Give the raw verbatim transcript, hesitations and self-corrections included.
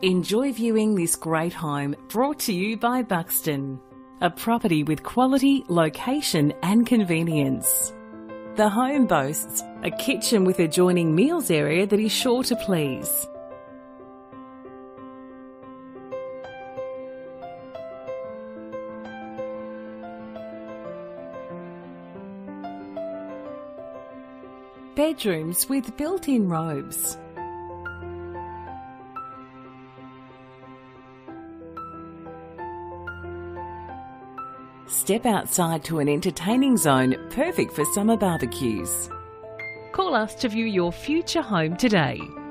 Enjoy viewing this great home brought to you by Buxton, a property with quality, location and convenience. The home boasts a kitchen with adjoining meals area that is sure to please. Bedrooms with built-in robes. Step outside to an entertaining zone perfect for summer barbecues. Call us to view your future home today.